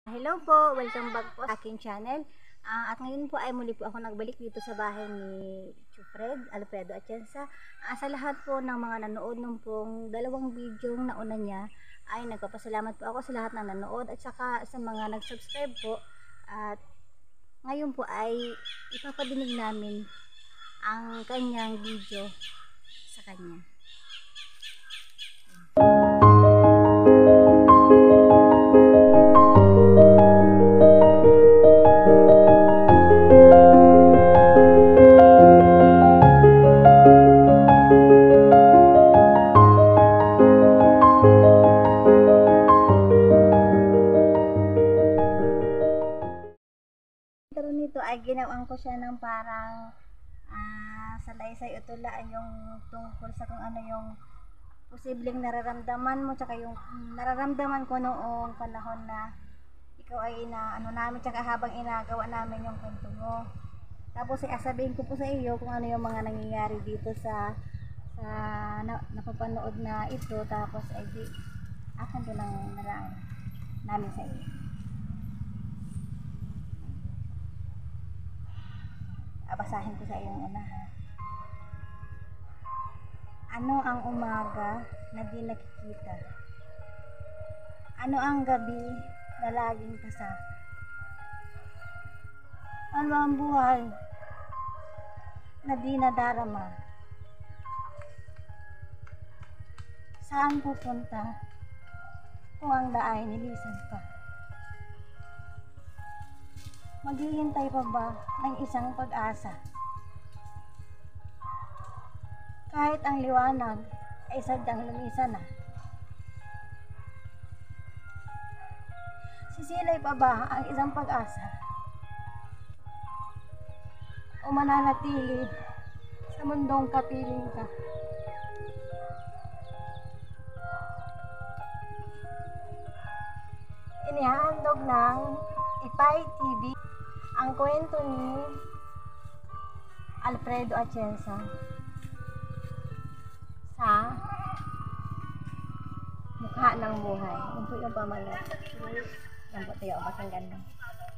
Hello po, welcome back po sa aking channel. At ngayon po ay muli po ako nagbalik dito sa bahay ni Chufred, Alfredo Atienza. Sa lahat po ng mga nanood nung pong dalawang video na una niya ay nagpapasalamat po ako sa lahat ng nanood at saka sa mga nag-subscribe po. At ngayon po ay ipapadinig namin ang kanyang video sa kanya. Nito ay ginawan ko siya ng parang salaysay utulaan yung tungkol sa kung ano yung posibleng nararamdaman mo tsaka yung nararamdaman ko noong panahon na ikaw ay inaano namin tsaka habang inagawa namin yung kwento mo. Tapos sabihin ko po sa iyo kung ano yung mga nangyayari dito sa napapanood na ito, tapos ay di akan ko lang namin sa iyo. Basahin ko sa iyong una. Ano ang umaga na di nakikita? Ano ang gabi na laging kasama? Ano ang buhay na di nadarama? Saan pupunta kung ang daay nilisan pa? Maghihintay pa ba ng isang pag-asa? Kahit ang liwanag ay sadyang lumisan na. Sisilay pa ba ang isang pag-asa? O mananatili sa mundong kapiling ka? Inihahandog ng Ipay TV ang kwento ni Alfredo Atienza sa Mukha ng Buhay. Yun po yung pamalat. Yan po tayo, basang ganda.